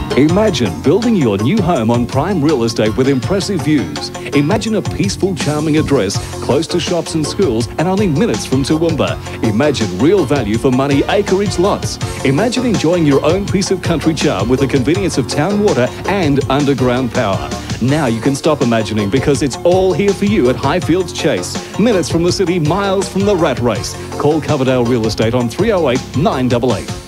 Imagine building your new home on prime real estate with impressive views. Imagine a peaceful, charming address close to shops and schools and only minutes from Toowoomba. Imagine real value for money acreage lots. Imagine enjoying your own piece of country charm with the convenience of town water and underground power. Now you can stop imagining because it's all here for you at Highfields Chase. Minutes from the city, miles from the rat race. Call Coverdale Real Estate on 308 988.